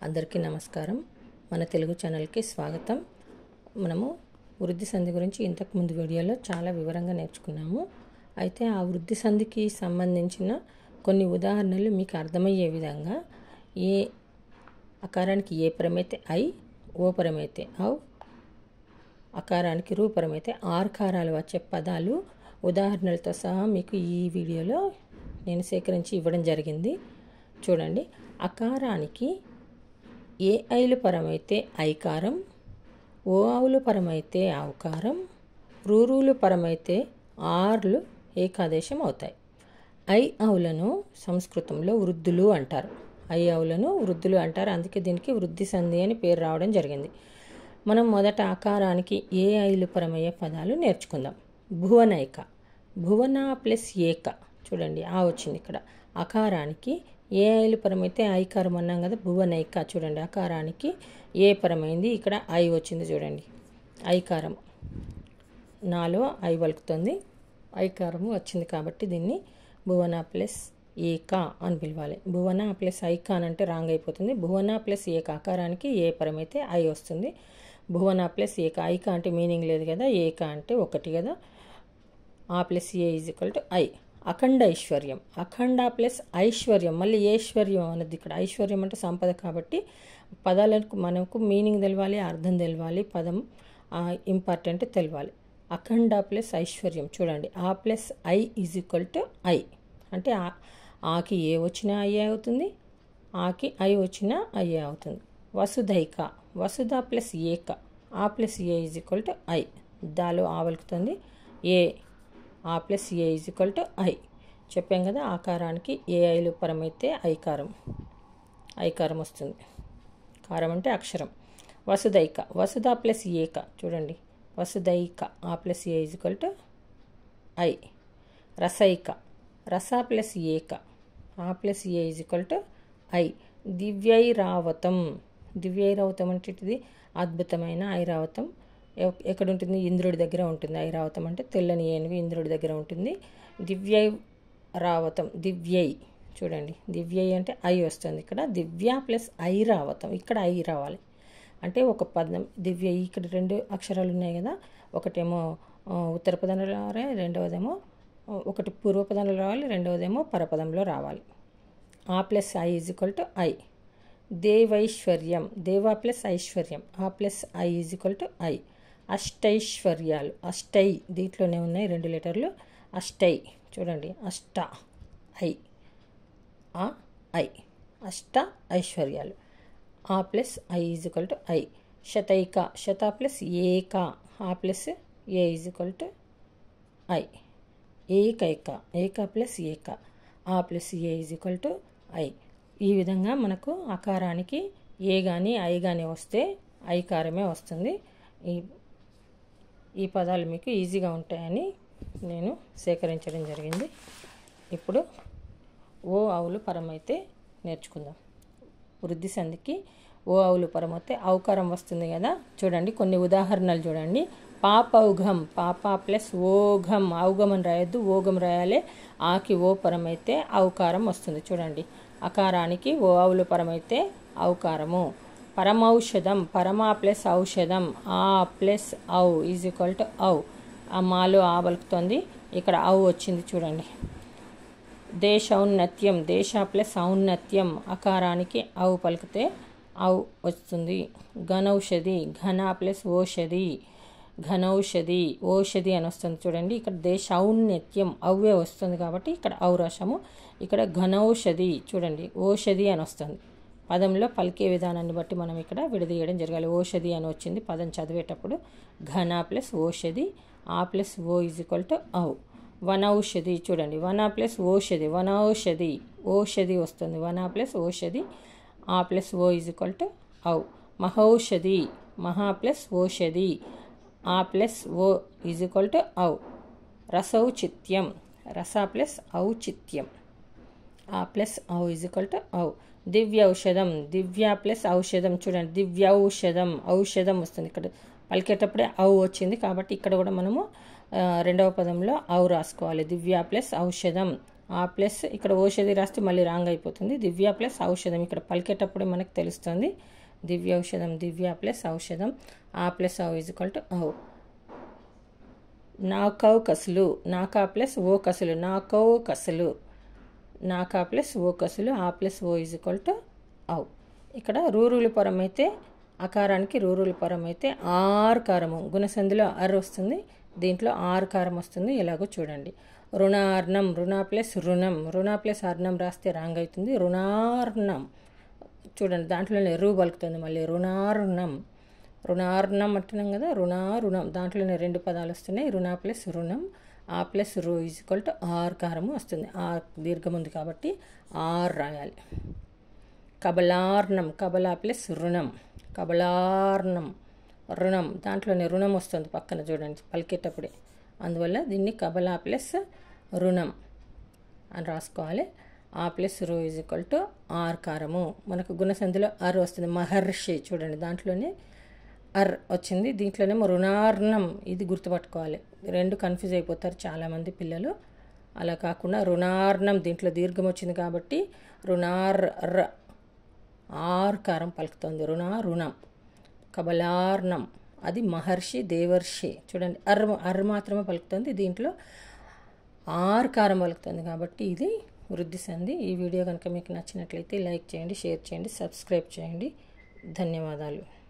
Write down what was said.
అందరికీ నమస్కారం. మన తెలుగు ఛానల్కి స్వాగతం. మనము వృద్ధి సంధి గురించి ఇంతకు ముందు వీడియోలో చాలా వివరంగా నేర్చుకున్నాము. అయితే ఆ వృద్ధి సంధికి సంబంధించిన కొన్ని ఉదాహరణలు మీకు అర్థమయ్యే విధంగా ఏ అకారానికి ఏ పరమైతే ఐ, ఓ పరమైతే ఔ, అకారానికి రూ పరమైతే ఆర్కారాలు వచ్చే పదాలు ఉదాహరణలతో సహా మీకు ఈ వీడియోలో నేను సేకరించి ఇవ్వడం జరిగింది. చూడండి, అకారానికి ఏ ఐలు పరమైతే ఐకారం, ఓ ఆవులు పరమైతే ఔకారం, రూలు పరమైతే ఆర్లు ఏకాదేశం అవుతాయి. ఐ ఆవులను సంస్కృతంలో వృద్ధులు అంటారు. ఐ ఆవులను వృద్ధులు అంటారు. అందుకే దీనికి వృద్ధి సంధి అని పేరు రావడం జరిగింది. మనం మొదట అకారానికి ఏ ఐలు పరమయ్యే పదాలు నేర్చుకుందాం. భువనైక, భువన ప్లస్ ఏక. చూడండి, ఆ వచ్చింది ఇక్కడ. అకారానికి ఏ ఐలు పరమైతే ఐకారం అన్నాం కదా, భువనైక. చూడండి, అకారానికి ఏ పరమైంది, ఇక్కడ ఐ వచ్చింది. చూడండి, ఐకారం నాలో ఐ పలుకుతుంది, ఐకారము వచ్చింది కాబట్టి దీన్ని భువన ప్లస్ ఏక అని పిలవాలి. భువన ప్లస్ ఐక అని అంటే రాంగ్ అయిపోతుంది. భువన ప్లస్ ఏక, అకారానికి ఏ పరమైతే ఐ వస్తుంది. భువన ప్లస్ ఏక. ఐక అంటే మీనింగ్ లేదు కదా, ఏక అంటే ఒకటి కదా. ఆ ప్లస్ ఏ ఈజ్ ఈక్వల్ టు ఐ. అఖండ ఐశ్వర్యం, అఖండ ప్లస్ ఐశ్వర్యం. మళ్ళీ ఐశ్వర్యం అన్నది ఇక్కడ. ఐశ్వర్యం అంటే సంపద కాబట్టి పదాలకు మనకు మీనింగ్ తెలవాలి, అర్థం తెలవాలి, పదం ఇంపార్టెంట్ తెలవాలి. అఖండ ప్లస్ ఐశ్వర్యం. చూడండి, ఆ ప్లస్ ఐ ఈజ్ ఈక్వల్ టు ఐ అంటే ఆకి ఏ వచ్చినా అయ్యే అవుతుంది, ఆకి ఐ వచ్చినా అయ్యే అవుతుంది. వసుధైక, వసుధ ప్లస్ ఏక. ఆ ప్లస్ ఏ ఈజ్ ఈక్వల్ టు ఐ. దాలో ఆవలుకుతుంది ఏ. ఆ ప్లస్ ఏ ఈజ్ ఈక్వల్ టు ఐ. చెప్పాం కదా, ఆకారానికి ఏ ఐలు పరమైతే ఐకారం, ఐకారం వస్తుంది. కారం అంటే అక్షరం. వసుధైక, వసుధ ప్లస్ ఏక. చూడండి, వసుధైక. ఆ ప్లస్ ఏ ఈజ్ ఈక్వల్ టు ఐ. రసైక, రస ప్లస్ ఏక. ఆ ప్లస్ ఏ ఈజ్ ఈక్వల్ టు ఐ. దివ్యైరావతం, దివ్యైరావతం అంటే ఇది అద్భుతమైన ఐరావతం. ఎక్కడ ఉంటుంది? ఇంద్రుడి దగ్గర ఉంటుంది. ఐరావతం అంటే తెల్లని ఏనుగు ఇంద్రుడి దగ్గర ఉంటుంది. దివ్యై రావతం, దివ్యై. చూడండి, దివ్యై అంటే ఐ వస్తుంది ఇక్కడ. దివ్య ప్లస్ ఐరావతం, ఇక్కడ ఐ రావాలి. అంటే ఒక పదం దివ్యై, ఇక్కడ రెండు అక్షరాలు ఉన్నాయి కదా, ఒకటేమో ఉత్తర పదంలో రావాలి, రెండవదేమో ఒకటి పూర్వపదంలో రావాలి, రెండవదేమో పరపదంలో రావాలి. ఆ ప్లస్ ఐ ఈజ్ ఈక్వల్ టు ఐ. దేవైశ్వర్యం, దేవ ప్లస్ ఐశ్వర్యం. ఆ ప్లస్ ఐ ఈజ్ ఈక్వల్ టు ఐ. అష్టైశ్వర్యాలు, అష్టై దీంట్లోనే ఉన్నాయి రెండు లెటర్లు. అష్టై. చూడండి, అష్ట ఐ, ఆ ఐ, అష్ట ఐశ్వర్యాలు. ఆ ప్లస్ ఐ ఈజ్ ఈక్వల్ టు ఐ. శతైక, శత ప్లస్ ఏక. ఆ ప్లస్ ఏ ఈజ్ ఈక్వల్ టు ఐ. ఏకైక, ఏక ప్లస్ ఏక. ఆ ప్లస్ ఏ ఈజ్ ఈక్వల్ టు ఐ. ఈ విధంగా మనకు అకారానికి ఏ కానీ ఐ కానీ వస్తే ఐకారమే వస్తుంది. ఈ పదాలు మీకు ఈజీగా ఉంటాయని నేను సేకరించడం జరిగింది. ఇప్పుడు ఓ ఆవులు పరమైతే నేర్చుకుందాం. వృద్ధి సంధికి ఓ ఆవులు పరమైతే ఔకారం వస్తుంది కదా. చూడండి, కొన్ని ఉదాహరణలు చూడండి. పాపౌఘం, పాప ప్లస్ ఓఘం. ఔఘం అని రాయొద్దు, ఓఘం రాయాలి. ఆకి ఓ పరమైతే ఔకారం వస్తుంది. చూడండి, అకారానికి ఓ ఆవులు పరమైతే ఔకారము. పరమౌషధం, పరమా ప్లస్ ఔషధం. ఆ ప్లస్ ఔ ఈజ్ ఈక్వల్ టు ఔ. ఆ మాలో ఆ పలుకుతుంది, ఇక్కడ ఔ వచ్చింది. చూడండి, దేశౌన్నత్యం, దేశ ప్లస్ ఔన్నత్యం. అకారానికి ఔ పలికితే ఔ వస్తుంది. ఘనౌషధి, ఘన ప్లస్ ఓషధి, ఘనౌషధి, ఓషధి అని వస్తుంది. చూడండి, ఇక్కడ దేశౌన్నత్యం ఔవే వస్తుంది కాబట్టి ఇక్కడ ఔ రాశాము. ఇక్కడ ఘనౌషధి, చూడండి ఓషధి అని వస్తుంది. పదంలో పలికే విధానాన్ని బట్టి మనం ఇక్కడ విడదీయడం జరగాలి. ఓషధి అని వచ్చింది పదం చదివేటప్పుడు. ఘన ప్లస్ ఓషధి. ఆ ప్లస్ ఓ ఈజ్ ఈక్వల్ టు ఔ. వనౌషధి. చూడండి, వన ప్లస్ ఓషధి, వనౌషధి, ఓషధి వస్తుంది. వన ప్లస్ ఓషధి. ఆ ప్లస్ ఓ ఈజ్ ఈక్వల్ టు ఔ. మహౌషధి, మహా ప్లస్ ఓషధి. ఆ ప్లస్ ఓ ఈజ్ ఈక్వల్ టు ఔ. రసౌచిత్యం, రస ప్లస్ ఔచిత్యం. ఆ ప్లస్ ఔ ఈజ్ ఈక్వల్ టు ఔ. దివ్యౌషధం, దివ్య ప్లస్ ఔషధం. చూడండి, దివ్యౌషధం, ఔషధం వస్తుంది. ఇక్కడ పలికేటప్పుడే ఔ వచ్చింది కాబట్టి ఇక్కడ కూడా మనము రెండవ పదంలో ఔ రాసుకోవాలి. దివ్య ప్లస్ ఔషధం. ఆ ప్లస్ ఇక్కడ ఔషధి రాస్తే మళ్ళీ రాంగ్ అయిపోతుంది. దివ్య ప్లస్ ఔషధం ఇక్కడ పలికేటప్పుడే మనకు తెలుస్తుంది. దివ్య ఔషధం, దివ్య ప్లస్ ఔషధం, ఆ ప్లస్ ఔ ఈజ్ ఈక్వల్ టు ఔ. నాకౌ కసులు, నాకా ప్లస్ ఓ కసులు, నాకౌ కసులు, నాకా ప్లస్ ఓ కసులు, ఆ ప్లస్ ఓ ఈజ్ ఈక్వల్ టు ఔ. ఇక్కడ రూరుల పరం అయితే అకారానికి రూరుల పరం అయితే ఆర్కారము, గుణసంధిలో అర్ వస్తుంది, దీంట్లో ఆర్కారం వస్తుంది. ఎలాగో చూడండి. రుణార్ణం, రుణ ప్లస్ రుణం, రుణ ప్లస్ అర్ణం రాస్తే రాంగ్ అవుతుంది. రుణార్ణం చూడండి, దాంట్లోనే రూ పలుకుతుంది మళ్ళీ. రుణార్ణం, రుణార్ణం అంటున్నాం కదా, రుణం దాంట్లోనే 2 పదాలు వస్తున్నాయి. రుణ ప్లస్ రుణం, ఆ ప్లస్ రూ ఈజ్ ఈక్వల్ టు ఆర్కారము వస్తుంది. ఆ దీర్ఘం ఉంది కాబట్టి ఆర్ రాయాలి. కబలార్ణం, కబలా ప్లస్ రుణం, కబలార్ణం, రుణం దాంట్లోనే రుణం వస్తుంది పక్కన చూడండి పలికేటప్పుడే, అందువల్ల దీన్ని కబలా ప్లస్ రుణం అని రాసుకోవాలి. ఆ ప్లస్ రో ఈజ్ ఈక్వల్ టు ఆర్కారము. మనకు గుణసంధిలో అర్ వస్తుంది. మహర్షి చూడండి, దాంట్లోనే అర్ వచ్చింది, దీంట్లోనేమో రుణార్ణం. ఇది గుర్తుపట్టుకోవాలి, 2 కన్ఫ్యూజ్ అయిపోతారు చాలామంది పిల్లలు. అలా కాకుండా రుణార్ణం దీంట్లో దీర్ఘం వచ్చింది కాబట్టి రుణార్ ఆర్కారం పలుకుతుంది. రుణం. కబలార్ణం అది మహర్షి, దేవర్షి చూడండి, అర్ మాత్రమే పలుకుతుంది, దీంట్లో ఆర్కారం పలుకుతుంది కాబట్టి ఇది వృద్ధి సంధి. ఈ వీడియో కనుక మీకు నచ్చినట్లయితే లైక్ చేయండి, షేర్ చేయండి, సబ్స్క్రైబ్ చేయండి. ధన్యవాదాలు.